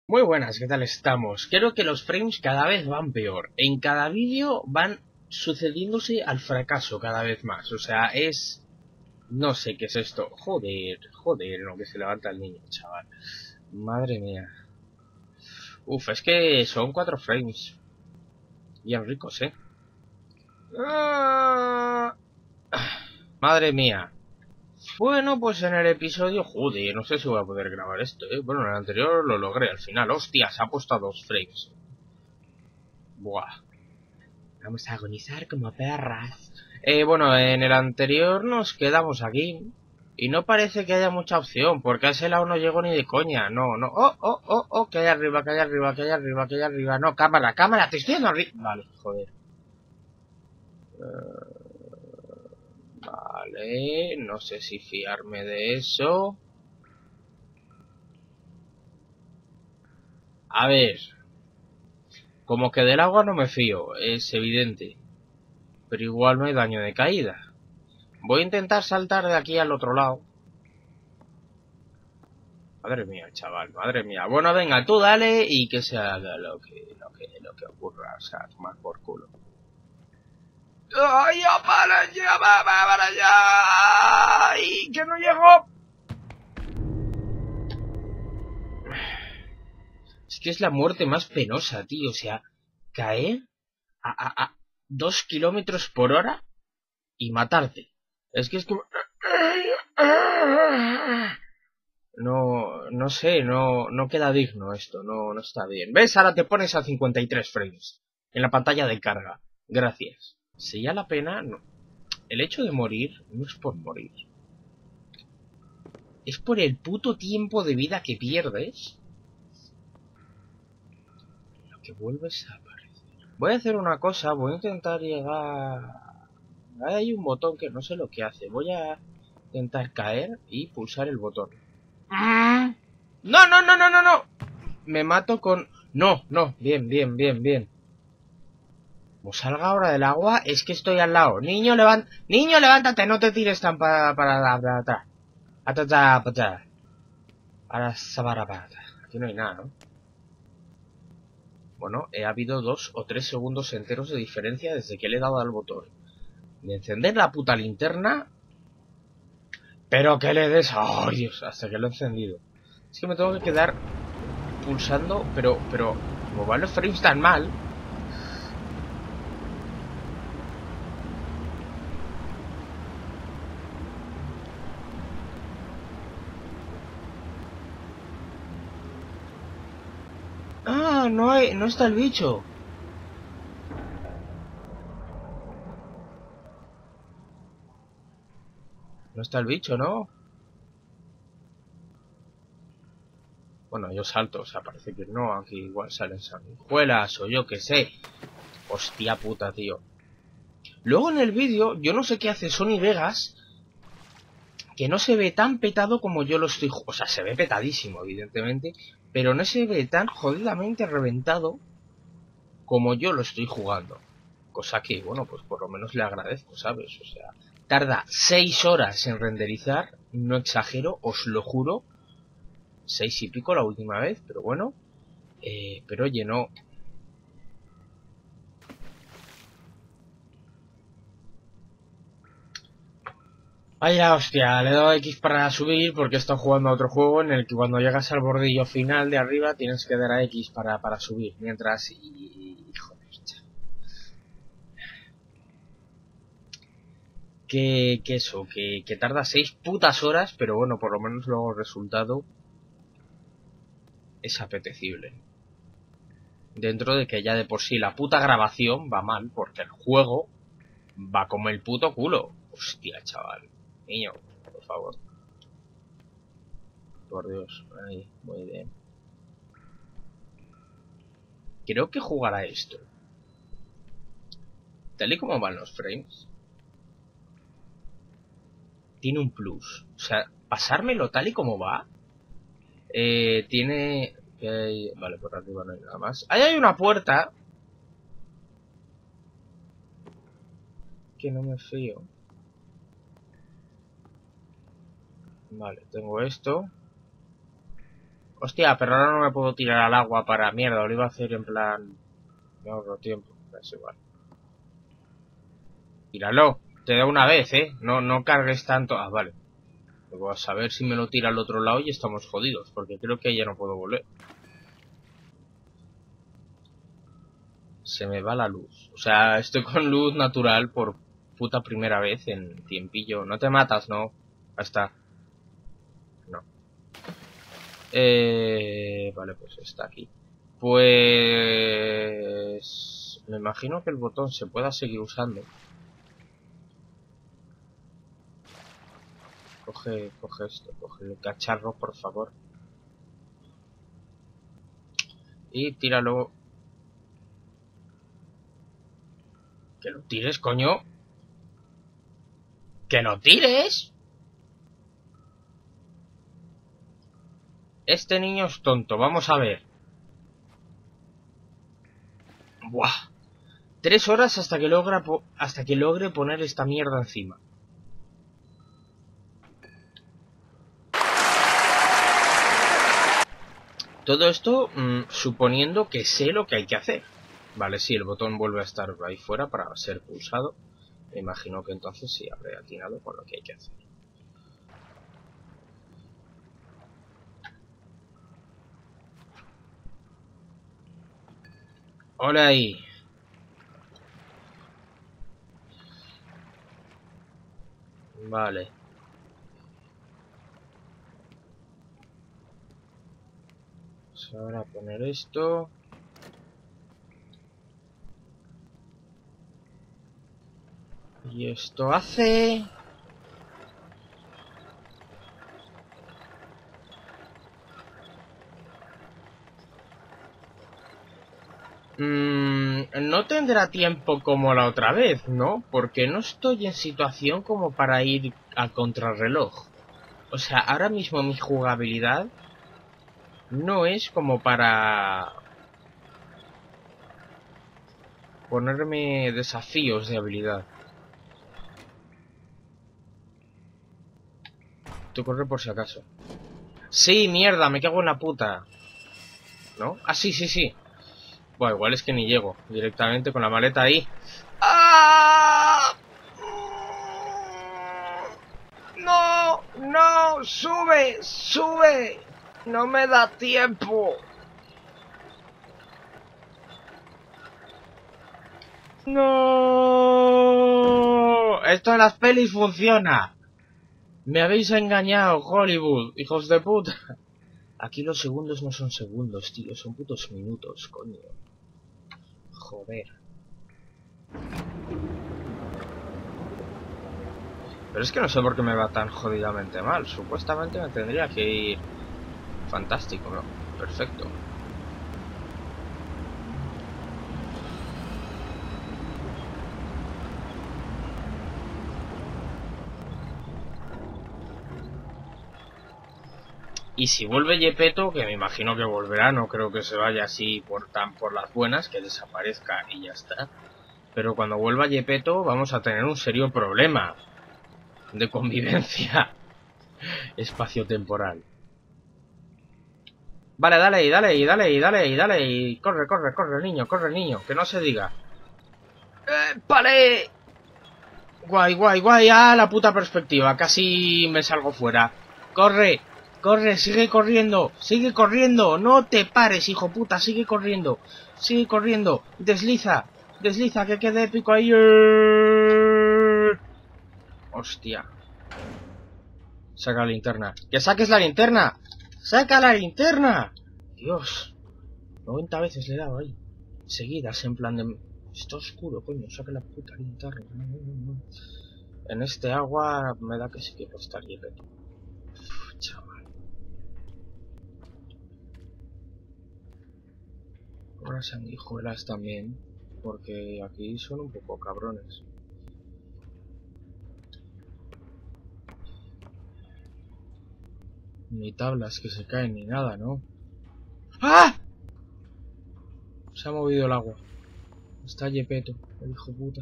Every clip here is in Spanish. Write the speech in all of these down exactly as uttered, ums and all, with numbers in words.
Muy buenas, ¿qué tal estamos? Creo que los frames cada vez van peor. En cada vídeo van sucediéndose al fracaso cada vez más. O sea, es... No sé qué es esto. Joder, joder, lo que se levanta el niño, chaval. Madre mía. Uf, es que son cuatro frames. Bien ricos, ¿eh? Ah, madre mía. Bueno, pues en el episodio... Joder, no sé si voy a poder grabar esto, ¿eh? Bueno, en el anterior lo logré al final. Hostia, se ha puesto a dos frames. Buah. Vamos a agonizar como perras. Eh, bueno, en el anterior nos quedamos aquí. Y no parece que haya mucha opción, porque a ese lado no llego ni de coña. No, no. Oh, oh, oh, oh, que hay arriba, que hay arriba, que hay arriba, que hay arriba. No, cámara, cámara, te estoy dando arriba. Vale, joder. Uh, vale, no sé si fiarme de eso. A ver. Como que del agua no me fío, es evidente. Pero igual no hay daño de caída. Voy a intentar saltar de aquí al otro lado. Madre mía, chaval, madre mía. Bueno, venga, tú dale y que se haga lo que, lo que, lo que ocurra. O sea, tomar por culo. ¡Ay, ya para allá, va, va, para allá! ¡Ay, que no llegó! Es que es la muerte más penosa, tío. O sea, caer a, a, a dos kilómetros por hora y matarte. Es que es como... No, no sé, no, no queda digno esto, no, no está bien. ¿Ves? Ahora te pones a cincuenta y tres frames en la pantalla de carga. Gracias. Si ya la pena, no. El hecho de morir no es por morir. Es por el puto tiempo de vida que pierdes. Lo que vuelves a aparecer. Voy a hacer una cosa, voy a intentar llegar... Hay un botón que no sé lo que hace. Voy a intentar caer y pulsar el botón. No, no, no, no, no, no. Me mato con... No, no, bien, bien, bien, bien. Como salga ahora del agua, es que estoy al lado. Niño, levanta... Niño, levántate, no te tires tan para para atrás. Atata, pata. Ahora sabarapata. Aquí no hay nada, ¿no? Bueno, he habido dos o tres segundos enteros de diferencia desde que le he dado al botón de encender la puta linterna. Pero que le des... ¡Ay, Dios! Hasta que lo he encendido. Es que me tengo que quedar pulsando, pero, pero... Como van los frames tan mal... Ah, no hay, no está el bicho. No está el bicho, ¿no? Bueno, yo salto, o sea, parece que no, aquí igual salen sanguijuelas o yo qué sé. Hostia puta, tío. Luego en el vídeo, yo no sé qué hace Sony Vegas, que no se ve tan petado como yo lo estoy... O sea, se ve petadísimo, evidentemente, pero no se ve tan jodidamente reventado como yo lo estoy jugando. Cosa que, bueno, pues por lo menos le agradezco, ¿sabes? O sea, tarda seis horas en renderizar, no exagero, os lo juro. Seis y pico la última vez, pero bueno. Eh, pero oye, no... Vaya hostia, le he dado X para subir porque he estado jugando a otro juego en el que cuando llegas al bordillo final de arriba tienes que dar a X para, para subir. Mientras... Y... Joder, que, que eso, que, que tarda seis putas horas, pero bueno, por lo menos luego el resultado es apetecible. Dentro de que ya de por sí la puta grabación va mal, porque el juego va como el puto culo. Hostia, chaval. Niño, por favor. Por Dios. Ahí, muy bien. Creo que jugará esto. Tal y como van los frames, tiene un plus. O sea, pasármelo tal y como va, eh, tiene... Eh, vale, por arriba no hay nada más. Ahí hay una puerta que no me fío. Vale, tengo esto. Hostia, pero ahora no me puedo tirar al agua para mierda. Lo iba a hacer en plan... Me ahorro tiempo. Es igual. Tíralo. Te da una vez, ¿eh? No, no cargues tanto. Ah, vale. Luego a saber si me lo tira al otro lado y estamos jodidos. Porque creo que ya no puedo volver. Se me va la luz. O sea, estoy con luz natural por puta primera vez en tiempillo. No te matas, ¿no? Ahí está. No. Eh... Vale, pues está aquí. Pues... Me imagino que el botón se pueda seguir usando. Coge, coge esto, coge el cacharro, por favor. Y tíralo. ¡Que lo tires, coño! ¡Que lo tires! Este niño es tonto, vamos a ver. Buah. Tres horas hasta que logra po hasta que logre poner esta mierda encima. Todo esto mmm, suponiendo que sé lo que hay que hacer. Vale, si el botón vuelve a estar ahí fuera para ser pulsado, me imagino que entonces sí habré atinado con lo que hay que hacer. ¡Hola ahí! Vale. Vamos ahora a poner esto. Y esto hace... Mm, no tendrá tiempo como la otra vez, ¿no? Porque no estoy en situación como para ir a contrarreloj. O sea, ahora mismo mi jugabilidad no es como para ponerme desafíos de habilidad. Tú corre por si acaso. Sí, mierda, me cago en la puta. ¿No? Ah, sí, sí, sí. Bueno, igual es que ni llego. Directamente con la maleta ahí. ¡Ah! ¡No! ¡No! ¡Sube! ¡Sube! ¡No me da tiempo! ¡No! Esto en las pelis funciona. Me habéis engañado, Hollywood, hijos de puta. Aquí los segundos no son segundos, tío, son putos minutos, coño. Joder. Pero es que no sé por qué me va tan jodidamente mal. Supuestamente me tendría que ir fantástico, ¿no? Perfecto. Y si vuelve Gepetto, que me imagino que volverá, no creo que se vaya así por tan por las buenas, que desaparezca y ya está. Pero cuando vuelva Gepetto vamos a tener un serio problema de convivencia espacio-temporal. Vale, dale, y dale, y dale, y dale, y dale, y corre, corre, corre, niño, corre, niño, que no se diga. ¡Eh, pare! Guay, guay, guay, ah, la puta perspectiva, casi me salgo fuera. Corre, corre, sigue corriendo, sigue corriendo, no te pares, hijo puta, sigue corriendo, sigue corriendo, desliza, desliza, que quede épico ahí. Hostia. Saca la linterna. ¡Que saques la linterna! ¡Saca la linterna! Dios. noventa veces le he dado ahí. Seguidas, en plan de... Está oscuro, coño. Saca la puta linterna. No, no, no, no. En este agua me da que sí que costaría Gepetto. Uf, chaval. Ahora sanguijuelas también. Porque aquí son un poco cabrones. Ni tablas que se caen ni nada, ¿no? ¡Ah! Se ha movido el agua. Está Gepetto, el hijo puta.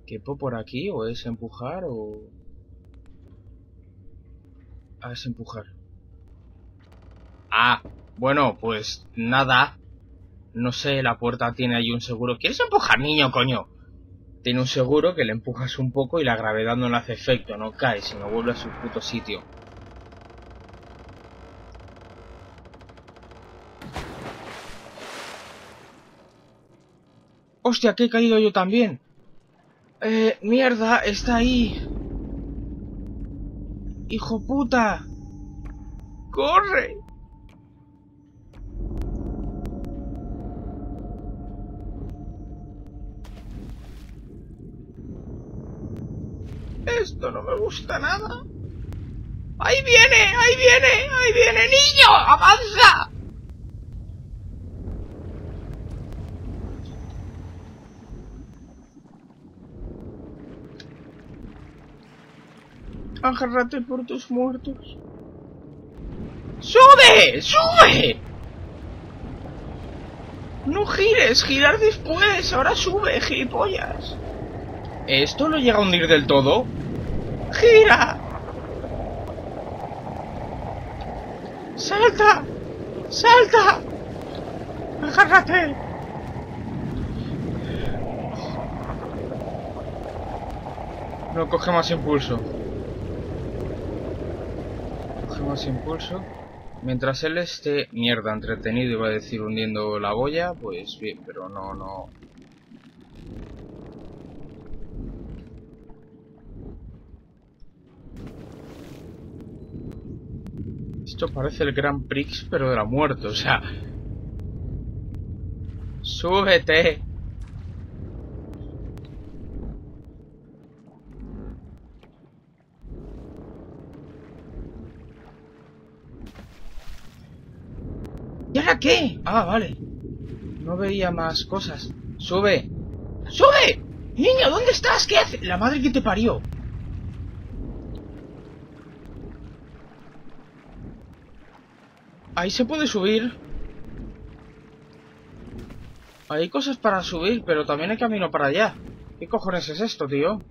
¿Quepo por aquí o es empujar o...? Ah, es empujar. Ah, bueno, pues nada. No sé, la puerta tiene ahí un seguro. ¿Quieres empujar, niño, coño? Tiene un seguro que le empujas un poco y la gravedad no le hace efecto, no cae, sino vuelve a su puto sitio. ¡Hostia, que he caído yo también! Eh, mierda, está ahí. ¡Hijo puta! ¡Corre! Esto no me gusta nada. ¡Ahí viene! ¡Ahí viene! ¡Ahí viene! ¡Niño! ¡Avanza! Agárrate por tus muertos. ¡Sube! ¡Sube! No gires, girar después. Ahora sube, gilipollas. ¿Esto lo llega a hundir del todo? ¡Gira! ¡Salta! ¡Salta! ¡Agárrate! No, coge más impulso. Coge más impulso. Mientras él esté, mierda, entretenido, iba a decir, hundiendo la boya, pues bien, pero no, no... Esto parece el Grand Prix, pero de la muerte, o sea... ¡Súbete! ¿Y ahora qué? Ah, vale. No veía más cosas. ¡Sube! ¡Sube! ¡Niño, ¿dónde estás? ¿Qué haces? La madre que te parió. Ahí se puede subir. Hay cosas para subir, pero también hay camino para allá. ¿Qué cojones es esto, tío?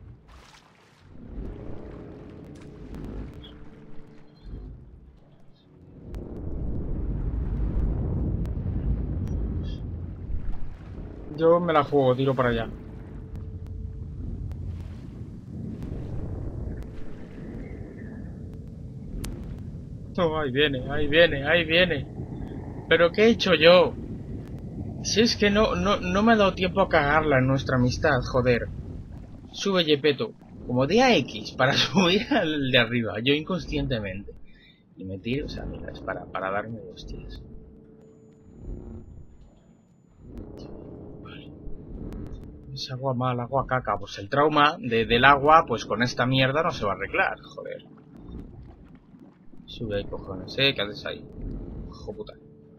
Yo me la juego, tiro para allá. No, ahí viene, ahí viene, ahí viene. ¿Pero qué he hecho yo? Si es que no, no, no me ha dado tiempo a cagarla en nuestra amistad, joder. Sube, Yepeto. Como de a equis para subir al de arriba, yo inconscientemente. Y me tiro, o sea, mira, es para, para darme hostias. Vale. Es agua mal, agua caca. Pues el trauma de, del agua, pues con esta mierda no se va a arreglar, joder. Sube ahí, cojones, ¿eh? ¿Qué haces ahí? Hijo puta.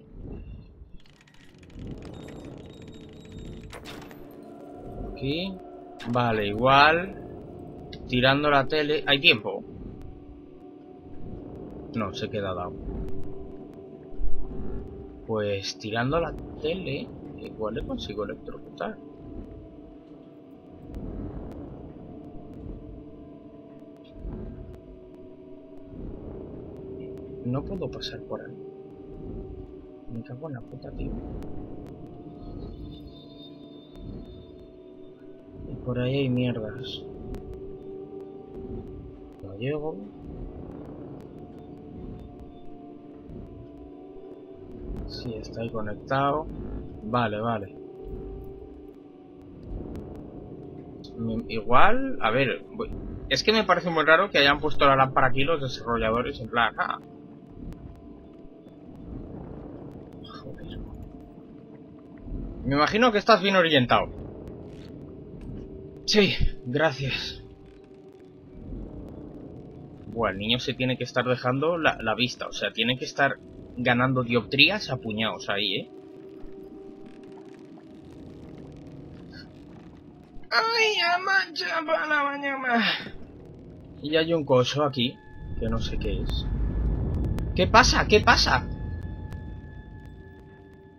Aquí. Vale, igual. Tirando la tele. ¿Hay tiempo? No, se queda dado. Pues tirando la tele, igual le consigo electrocutar. No puedo pasar por ahí. Me cago en la puta, tío. Y por ahí hay mierdas. No llego. Sí, está ahí conectado. Vale, vale. Igual, a ver, voy. Es que me parece muy raro que hayan puesto la lámpara aquí los desarrolladores en plan, ah. Joder. Me imagino que estás bien orientado. Sí, gracias. Bueno, el niño se tiene que estar dejando la, la vista, o sea, tiene que estar ganando dioptrías a puñados ahí, ¿eh? ¡Ay, ya mancha para la mañana! Y hay un coso aquí, que no sé qué es. ¿Qué pasa? ¿Qué pasa?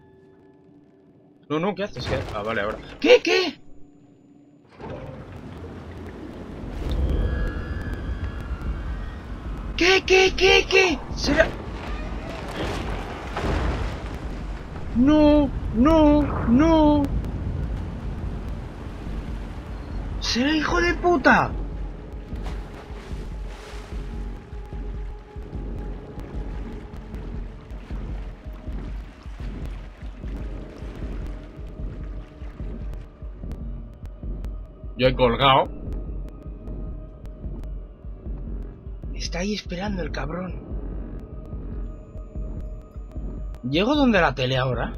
No, no, ¿qué haces? ¿Qué? Ah, vale, ahora. ¿Qué? ¿Qué? ¿Qué, qué, qué, qué? ¿Será...? No, no, no. ¿Será hijo de puta? Yo he colgado. Está ahí esperando el cabrón. ¿Llego donde la tele ahora?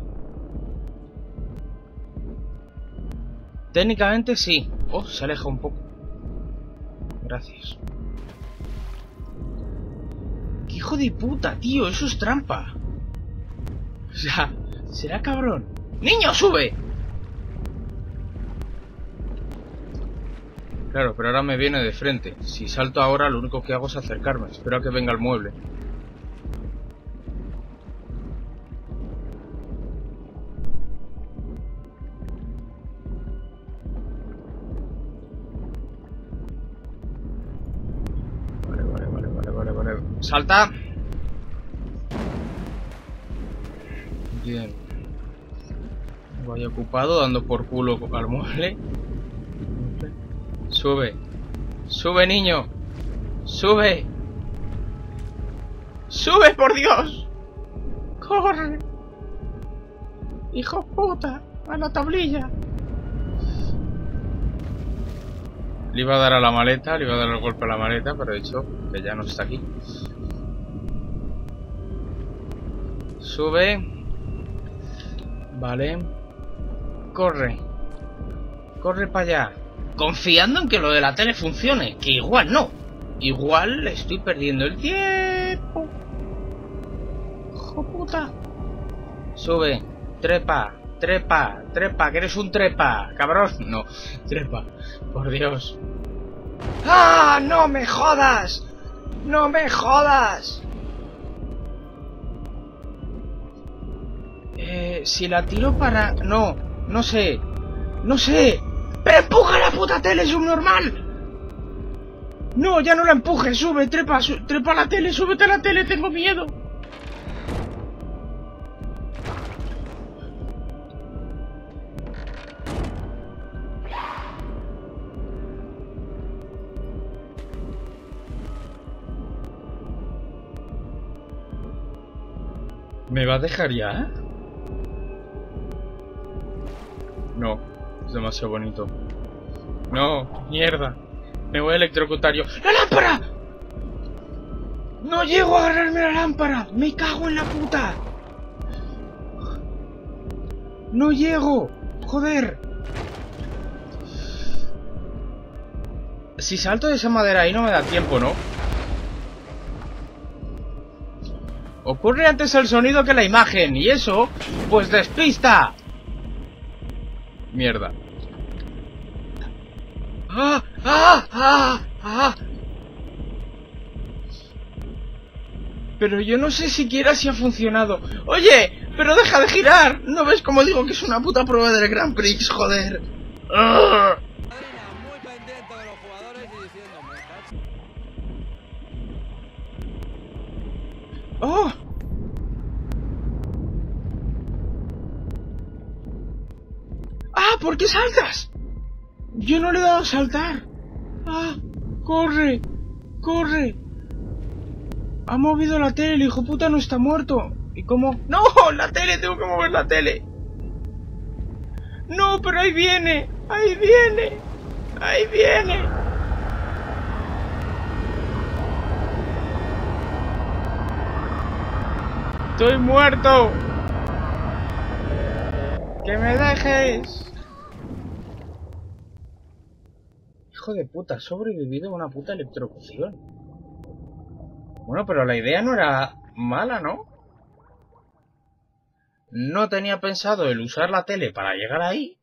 Técnicamente sí. Oh, se aleja un poco. Gracias. ¡Qué hijo de puta, tío! Eso es trampa. O sea, será cabrón. ¡Niño, sube! Claro, pero ahora me viene de frente. Si salto ahora, lo único que hago es acercarme. Espero a que venga el mueble. Vale, vale, vale, vale, vale, vale. ¡Salta! Bien. Vaya ocupado dando por culo al mueble. Sube. Sube, niño. Sube. Sube, por Dios. Corre. Hijo puta. A la tablilla. Le iba a dar a la maleta. Le iba a dar el golpe a la maleta. Pero he dicho que ya no está aquí. Sube. Vale. Corre. Corre para allá. Confiando en que lo de la tele funcione. Que igual no. Igual estoy perdiendo el tiempo. Hijo puta. Sube. Trepa. Trepa. Trepa. Que eres un trepa. Cabrón. No. Trepa. Por Dios. ¡Ah! ¡No me jodas! ¡No me jodas! Eh, si la tiro para... No. No sé. No sé. ¡Pero empuja la puta tele, subnormal! No, ya no la empujes, sube, trepa, su trepa a la tele, súbete a la tele, tengo miedo. ¿Me va a dejar ya? No, es demasiado bonito. No, mierda. Me voy a electrocutar yo. ¡La lámpara! ¡No llego a agarrarme la lámpara! ¡Me cago en la puta! ¡No llego! ¡Joder! Si salto de esa madera ahí no me da tiempo, ¿no? Ocurre antes el sonido que la imagen, y eso, pues despista. Mierda. ¡Ah! ¡Ah! ¡Ah! ¡Ah! Pero yo no sé siquiera si ha funcionado. ¡Oye! ¡Pero deja de girar! ¿No ves cómo digo que es una puta prueba del Grand Prix, joder? ¡Ah! ¡Oh! ¡Ah! ¿Por qué saltas? Yo no le he dado a saltar. ¡Ah! ¡Corre! ¡Corre! Ha movido la tele, el hijo puta no está muerto. ¿Y cómo? ¡No! ¡La tele! ¡Tengo que mover la tele! ¡No! ¡Pero ahí viene! ¡Ahí viene! ¡Ahí viene! ¡Estoy muerto! ¡Que me dejes! Hijo de puta, he sobrevivido a una puta electrocución. Bueno, pero la idea no era mala, ¿no? No tenía pensado el usar la tele para llegar ahí.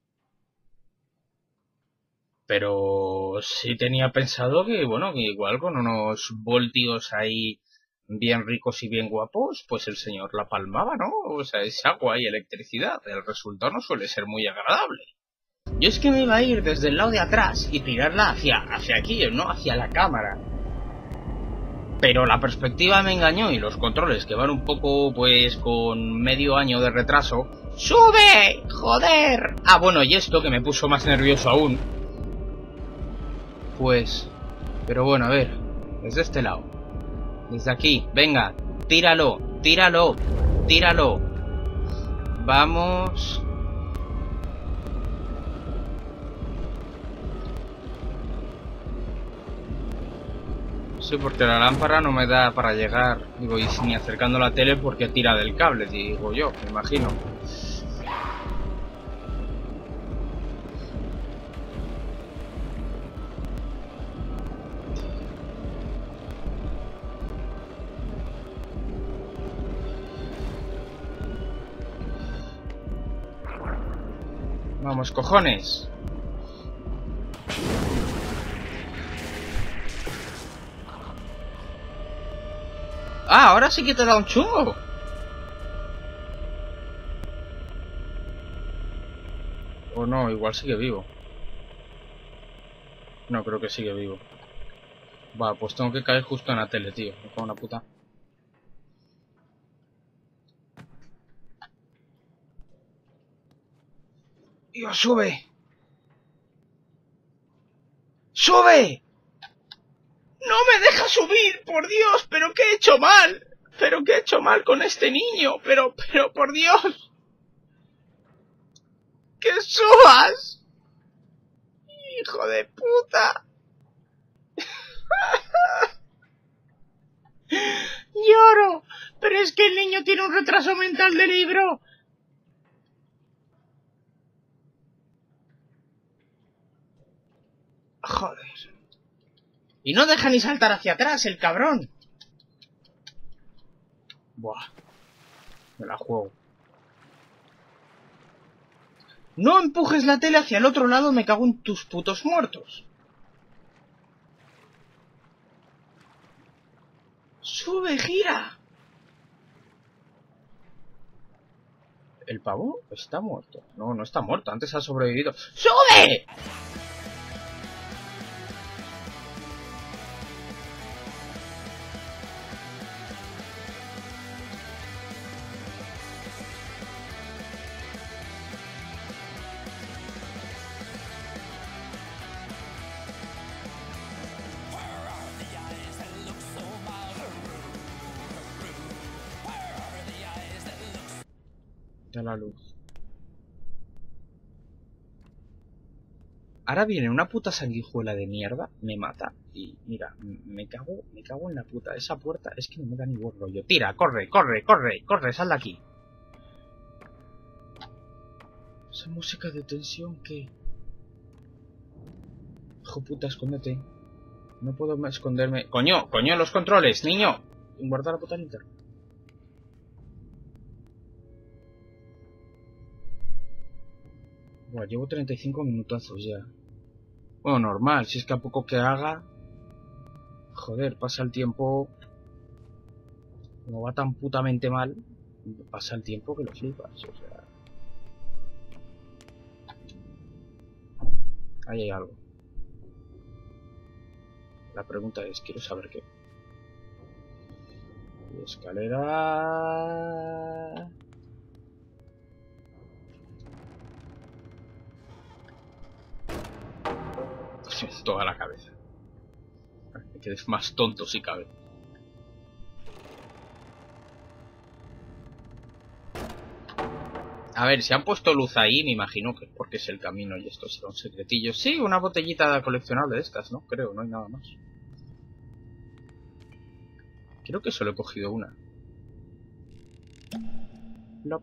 Pero sí tenía pensado que, bueno, que igual con unos voltios ahí bien ricos y bien guapos, pues el señor la palmaba, ¿no? O sea, es agua y electricidad. El resultado no suele ser muy agradable. Yo es que me iba a ir desde el lado de atrás y tirarla hacia, hacia aquí, ¿no? Hacia la cámara. Pero la perspectiva me engañó y los controles, que van un poco, pues, con medio año de retraso. ¡Sube! ¡Joder! Ah, bueno, y esto que me puso más nervioso aún. Pues... Pero bueno, a ver. Desde este lado. Desde aquí. Venga. Tíralo. Tíralo. Tíralo. Vamos. Sí, porque la lámpara no me da para llegar. Digo, y ni acercando la tele porque tira del cable, digo yo, me imagino. Vamos, cojones. Ah, ahora sí que te da un chungo. O no, igual sigue vivo. No, creo que sigue vivo. Va, pues tengo que caer justo en la tele, tío. Me cago en la puta. Dios, sube. ¡Sube! ¡No me deja subir! ¡Por Dios! ¿Pero qué he hecho mal? ¿Pero qué he hecho mal con este niño? Pero, pero, por Dios. ¡Que subas! ¡Hijo de puta! ¡Lloro! Pero es que el niño tiene un retraso mental de libro. Joder. Y no deja ni saltar hacia atrás, el cabrón. Buah. Me la juego. No empujes la tele hacia el otro lado, me cago en tus putos muertos. Sube, gira. ¿El pavo está muerto? No, no está muerto, antes ha sobrevivido. ¡Sube! Da la luz. Ahora viene una puta sanguijuela de mierda, me mata y mira, me cago, me cago en la puta. Esa puerta es que no me da ni buen rollo. Tira, corre, corre, corre, corre, sal de aquí. Esa música de tensión que... Hijo puta, escóndete. No puedo esconderme. Coño, coño, los controles, niño. Guarda la puta linterna. Buah, llevo treinta y cinco minutazos ya. Bueno, normal, si es que a poco que haga... Joder, pasa el tiempo... Como va tan putamente mal, pasa el tiempo que lo flipas, o sea... Ahí hay algo. La pregunta es, quiero saber qué. Escalera... Toda la cabeza. Me quedes más tonto si cabe. A ver, si han puesto luz ahí, me imagino que es porque es el camino y estos son secretillos. Sí, una botellita coleccionable de estas, ¿no? Creo, no hay nada más. Creo que solo he cogido una. Plop.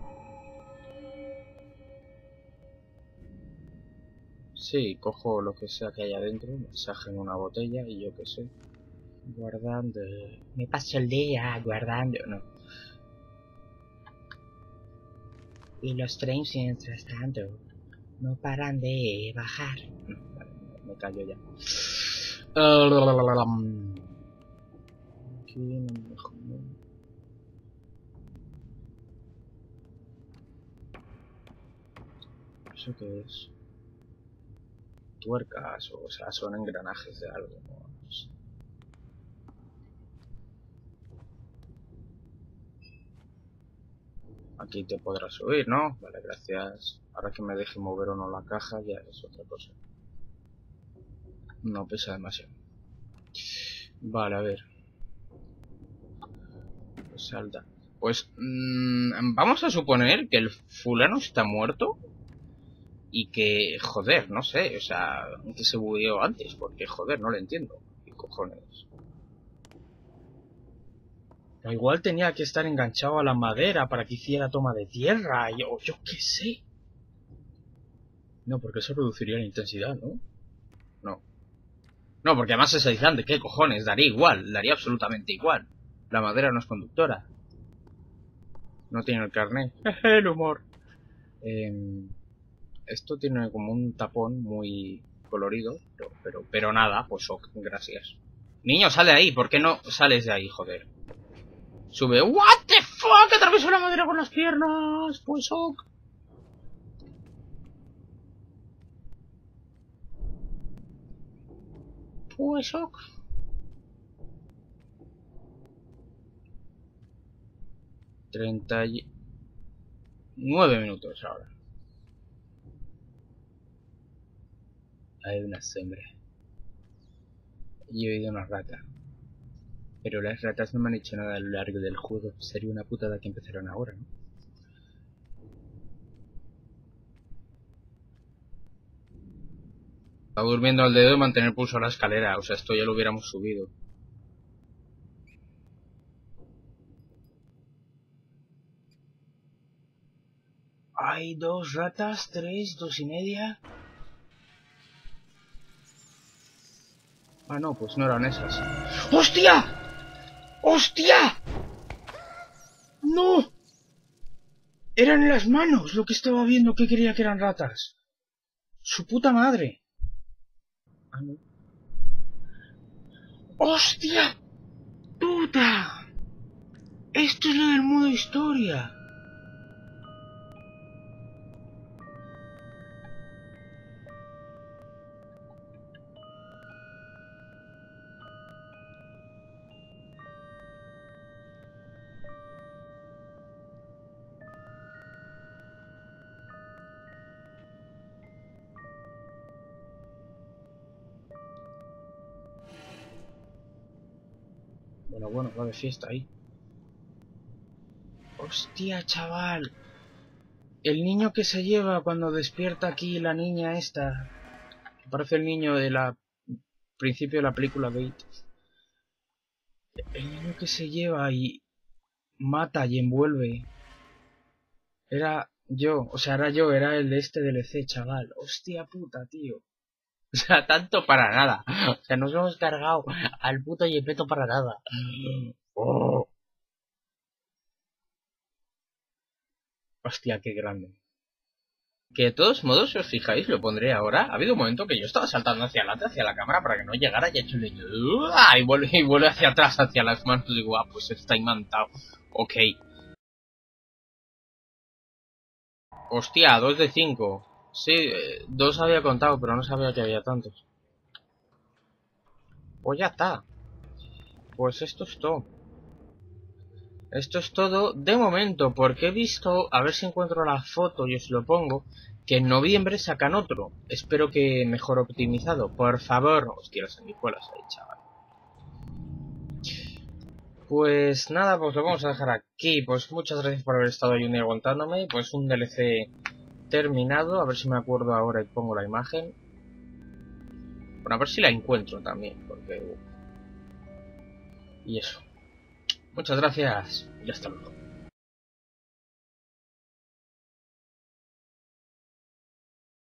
Sí, cojo lo que sea que hay adentro, mensaje en una botella y yo qué sé. Guardando... Me paso el día guardando... No. Y los trenes, mientras tanto, no paran de bajar. Vale, me callo ya. Aquí no me dejo. ¿Eso qué es? Tuercas, o sea, son engranajes de algo, ¿no? No sé. aquí te podrás subir, ¿no? Vale, gracias. Ahora que me deje mover o no la caja ya es otra cosa. No pesa demasiado. Vale, a ver. Pues salta. Pues mmm, vamos a suponer que el fulano está muerto. Y que, joder, no sé, o sea, que se bugueó antes, porque, joder, no lo entiendo. ¿Qué cojones? O igual tenía que estar enganchado a la madera para que hiciera toma de tierra, y, o yo qué sé. No, porque eso reduciría la intensidad, ¿no? No. No, porque además es aislante, ¿qué cojones? Daría igual, daría absolutamente igual. La madera no es conductora. No tiene el carnet. El humor. Eh, esto tiene como un tapón muy colorido, pero, pero, pero nada, pues ok, gracias. Niño, sale ahí, ¿por qué no sales de ahí, joder? Sube, what the fuck, atravesó la madera con las piernas, pues ok. Pues ok. Treinta y nueve minutos ahora. Hay una sombra. Y he oído una rata. Pero las ratas no me han hecho nada a lo largo del juego. Sería una putada que empezaron ahora, ¿no? Está durmiendo al dedo y mantener pulso a la escalera. O sea, esto ya lo hubiéramos subido. Hay dos ratas, tres, dos y media. Ah, no, pues no eran esas. ¡Hostia! ¡Hostia! ¡No! Eran las manos lo que estaba viendo que creía que eran ratas. ¡Su puta madre! Ah, no. ¡Hostia! ¡Puta! Esto es lo del modo historia. Bueno, bueno, va de fiesta ahí. ¡Hostia, chaval! El niño que se lleva cuando despierta aquí la niña esta. Parece el niño de la principio de la película Bait. El niño que se lleva y mata y envuelve. Era yo, o sea, era yo, era el de este D L C, chaval. Hostia puta, tío. O sea, tanto para nada. O sea, nos hemos cargado al puto Yepeto para nada. Oh. Hostia, qué grande. Que de todos modos, si os fijáis, lo pondré ahora. Ha habido un momento que yo estaba saltando hacia adelante, hacia la cámara, para que no llegara y he hecho el niño. Y vuelve, y vuelve hacia atrás, hacia las manos. Y digo, ah, pues está imantado. Ok. Hostia, dos de cinco. Sí, eh, dos había contado, pero no sabía que había tantos. Pues ya está. Pues esto es todo. Esto es todo de momento, porque he visto, a ver si encuentro la foto y os lo pongo, que en noviembre sacan otro. Espero que mejor optimizado. Por favor, hostia, las sanguijuelas ahí, chaval. Pues nada, pues lo vamos a dejar aquí. Pues muchas gracias por haber estado ahí un día aguantándome. Pues un D L C terminado. A ver si me acuerdo ahora y pongo la imagen. Bueno, a ver si la encuentro también, porque... Y eso. Muchas gracias y hasta luego.